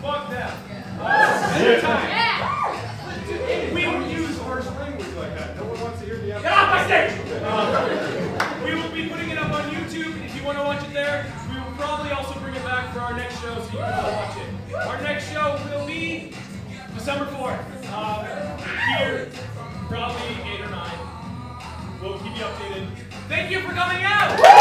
Fuck them. Anytime. We don't use harsh language like that. No one wants to hear the episode. Get off my stage! We will be putting it up on YouTube. If you want to watch it there, we will probably also bring it back for our next show so you can all watch it. Our next show will be December 4th. Here, probably 8 or 9. We'll keep you updated. Thank you for coming out!